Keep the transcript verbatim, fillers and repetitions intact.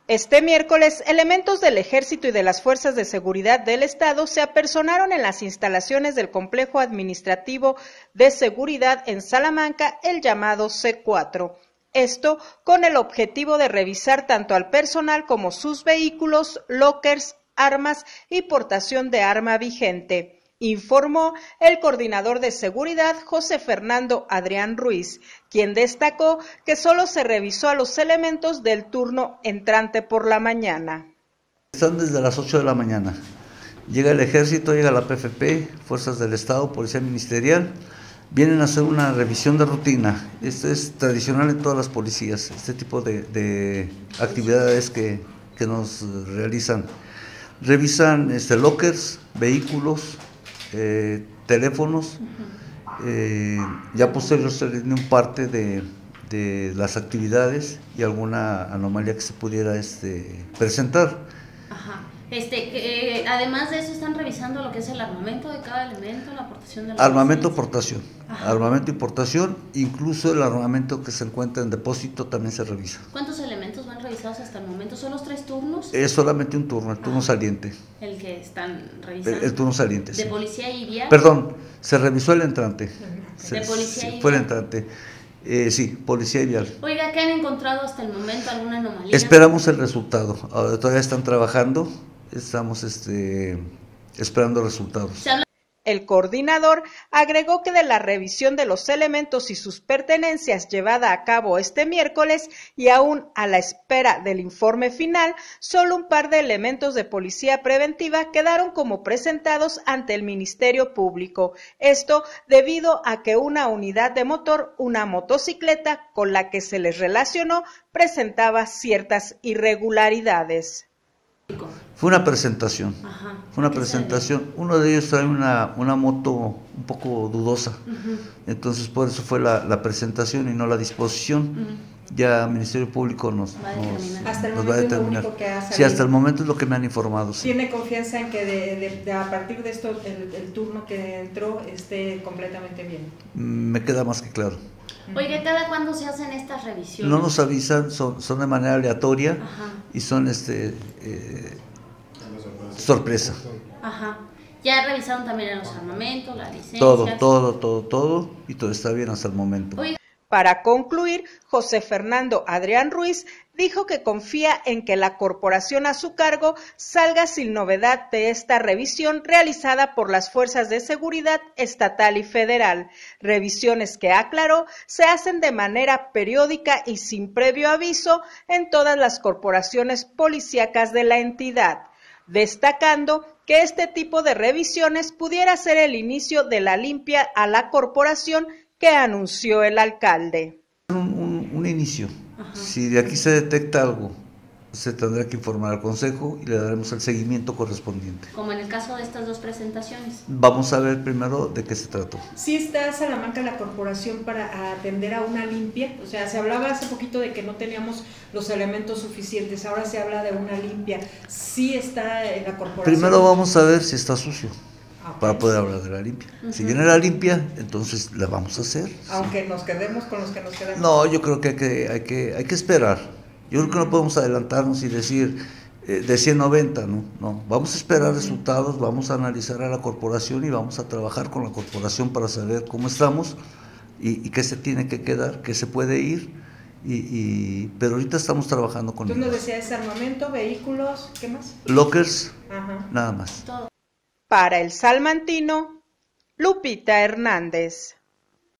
Este miércoles, elementos del Ejército y de las Fuerzas de Seguridad del Estado se apersonaron en las instalaciones del Complejo Administrativo de Seguridad en Salamanca, el llamado C cuatro. Esto con el objetivo de revisar tanto al personal como sus vehículos, lockers, armas y portación de arma vigente, informó el coordinador de seguridad José Fernando Adrián Ruiz, quien destacó que solo se revisó a los elementos del turno entrante por la mañana. Están desde las ocho de la mañana. Llega el Ejército, llega la P F P, Fuerzas del Estado, Policía Ministerial, vienen a hacer una revisión de rutina. Esto es tradicional en todas las policías, este tipo de, de actividades que, que nos realizan. Revisan este, lockers, vehículos, eh, teléfonos, eh, ya posterior se les dio un parte de, de las actividades y alguna anomalía que se pudiera este, presentar. Ajá. Este, que, eh, además de eso, están revisando lo que es el armamento de cada elemento, la aportación de la Armamento, aportación. Armamento, importación, incluso el armamento que se encuentra en depósito también se revisa. ¿Cuántos elementos van revisados hasta el momento? ¿Son los tres turnos? Es solamente un turno, el turno Ajá. saliente. El que están revisando. El, el turno saliente. ¿De sí. policía y vial? Perdón, se revisó el entrante. ¿De se, policía sí, y vial? Fue el entrante. Eh, sí, policía y vial. Oiga, ¿qué han encontrado hasta el momento? ¿Alguna anomalía? Esperamos el resultado. Ahora todavía están trabajando. Estamos este, esperando resultados. El coordinador agregó que de la revisión de los elementos y sus pertenencias llevada a cabo este miércoles y aún a la espera del informe final, solo un par de elementos de policía preventiva quedaron como presentados ante el Ministerio Público. Esto debido a que una unidad de motor, una motocicleta con la que se les relacionó, presentaba ciertas irregularidades. Fue una presentación, Ajá. fue una presentación. Uno de ellos trae una, una moto un poco dudosa, uh-huh. Entonces por eso fue la, la presentación y no la disposición. Uh-huh. Ya el Ministerio Público nos va a determinar. Hasta el nos momento va a determinar. Es lo único que ha salido. Sí, hasta el momento es lo que me han informado. Sí. ¿Tiene confianza en que de, de, de a partir de esto el, el turno que entró esté completamente bien? Me queda más que claro. Oiga, ¿cada cuándo se hacen estas revisiones? No nos avisan, son, son de manera aleatoria. Ajá. Y son este eh, sorpresa. Ajá. Ya revisaron también los armamentos, las licencias. Todo, todo, todo, todo, y todo está bien hasta el momento. Oiga. Para concluir, José Fernando Adrián Ruiz dijo que confía en que la corporación a su cargo salga sin novedad de esta revisión realizada por las fuerzas de seguridad estatal y federal, revisiones que aclaró se hacen de manera periódica y sin previo aviso en todas las corporaciones policíacas de la entidad, destacando que este tipo de revisiones pudiera ser el inicio de la limpia a la corporación que anunció el alcalde. Un, un, un inicio. Ajá. Si de aquí se detecta algo, se tendrá que informar al Consejo y le daremos el seguimiento correspondiente. Como en el caso de estas dos presentaciones. Vamos a ver primero de qué se trató. ¿Sí está Salamanca la corporación para atender a una limpia? O sea, se hablaba hace poquito de que no teníamos los elementos suficientes, ahora se habla de una limpia. ¿Sí está la corporación? Primero vamos a ver si está sucio. Okay. Para poder hablar de la limpia. Uh-huh. Si viene la limpia, entonces la vamos a hacer. Aunque sí. Nos quedemos con los que nos quedamos. No, yo creo que hay que, hay que, hay que esperar. Yo creo que no podemos adelantarnos y decir eh, de cien noventa, ¿no? No, vamos a esperar uh-huh. resultados, vamos a analizar a la corporación y vamos a trabajar con la corporación para saber cómo estamos y, y qué se tiene que quedar, qué se puede ir. Y, y, pero ahorita estamos trabajando con ellos. ¿Tú nos decías armamento, vehículos, qué más? Lockers, uh-huh. nada más. Para El Salmantino, Lupita Hernández.